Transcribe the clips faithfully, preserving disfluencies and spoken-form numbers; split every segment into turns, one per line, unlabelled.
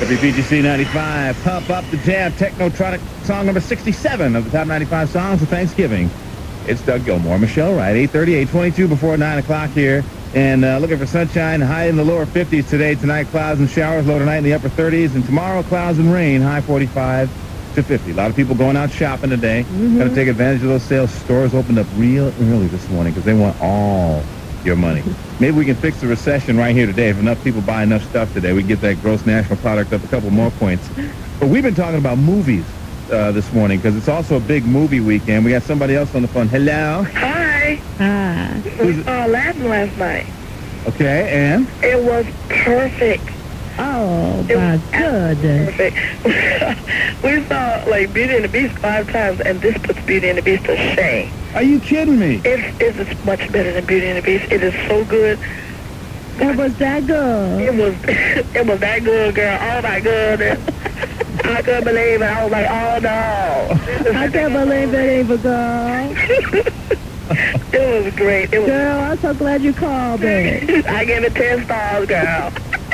W P G C ninety-five, Pump Up the Jam, Technotronic song number sixty-seven of the top ninety-five songs of Thanksgiving. It's Doug Gilmore, Michelle Wright, eight thirty, eight twenty-two before nine o'clock here. And uh, looking for sunshine, high in the lower fifties today. Tonight, clouds and showers, low tonight in the upper thirties. And tomorrow, clouds and rain, high forty-five to fifty. A lot of people going out shopping today.
Mm-hmm.
Got to take advantage of those sales. Stores opened up real early this morning because they want all your money. Maybe we can fix the recession right here today. If enough people buy enough stuff today, we can get that gross national product up a couple more points. But we've been talking about movies uh, this morning because it's also a big movie weekend. We got somebody else on the phone. Hello.
Hi.
Hi.
We saw Aladdin last night.
Okay, and?
It was perfect.
Oh,
It
my
was
goodness.
Perfect. We saw, like, Beauty and the Beast five times, and this puts Beauty and the Beast to shame.
Are you kidding me?
It's, it's much better than Beauty and the Beast. It is so good.
It was that good.
It was, it was that good, girl. Oh, my goodness. I couldn't believe it. I was like, oh, no.
I can't believe it, Eva girl.
It was great. It was,
Girl, I'm so glad you called me.
I give it ten stars, girl.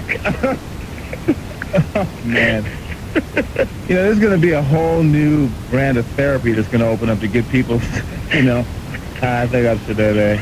Oh, man. You know, there's going to be a whole new brand of therapy that's going to open up to get people, you know, I think I'm today.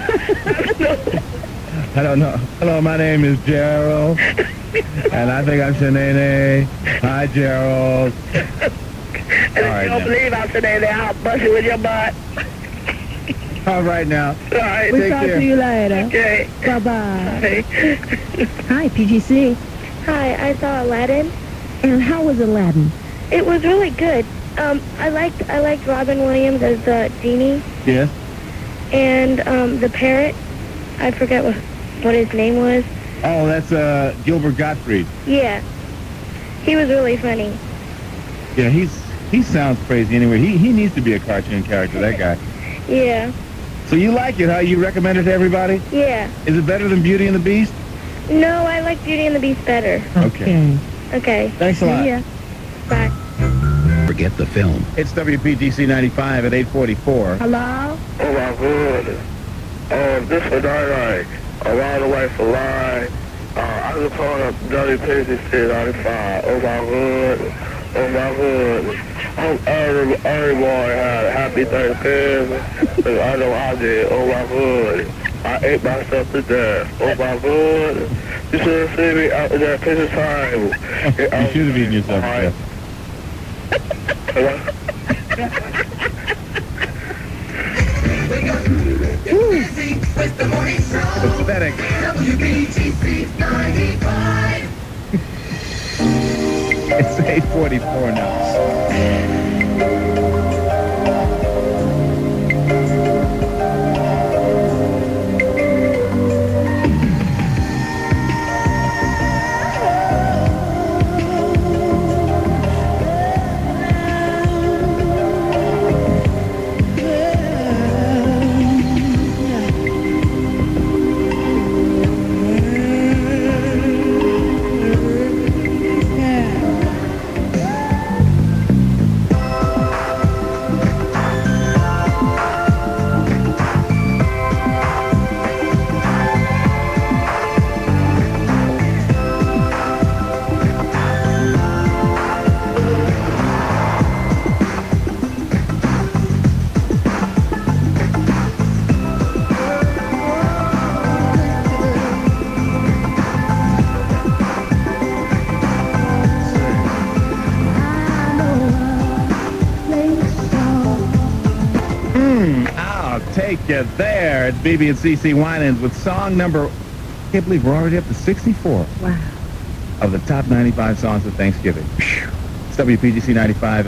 I don't know. Hello, my name is Gerald, and I think I'm Shanae. Hi, Gerald.
And if
right,
you don't
now.
believe I'm today, I'll bust you with your butt.
All right, now.
All right.
We'll
Take
talk
care.
to you later.
Okay.
Bye-bye.
Hey.
Hi, P G C.
Hi, I saw Aladdin.
And how was Aladdin?
It was really good. Um, I liked I liked Robin Williams as the genie,
Yes?
and um, the parrot. I forget what what his name was.
Oh, that's uh, Gilbert Gottfried.
Yeah, he was really funny.
Yeah, he's he sounds crazy anyway. He, he needs to be a cartoon character, that guy.
Yeah,
So you like it, huh? You recommend it to everybody?
yeah.
Is it better than Beauty and the Beast?
No, I like Beauty and the Beast better.
Okay.
Okay,
Thanks a lot.
See ya.
bye.
Forget the film.
It's W P G C ninety-five at eight forty-four.
Hello?
Oh, my goodness. Um, this for night, around the way for line. Uh, I just called up W P G C ninety-five. Oh, my goodness. Oh, my goodness. Hope every, everyone had a happy Thanksgiving. Cause I know I did. Oh, my goodness. I ate myself to death. Oh, my goodness. You should have seen me out in that picture time.
You should have eaten yourself to death. Pathetic.
W P G C ninety-five.
It's eight forty-four now. I'll take you there. It's B B and C C Winans with song number, I can't believe we're already up to sixty-four
Wow.
of the top ninety-five songs of Thanksgiving. It's W P G C ninety-five.